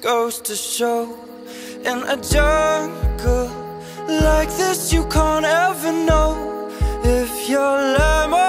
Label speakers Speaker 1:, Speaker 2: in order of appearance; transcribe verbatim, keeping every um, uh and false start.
Speaker 1: goes to show, in a jungle like this you can't ever know if you're lemon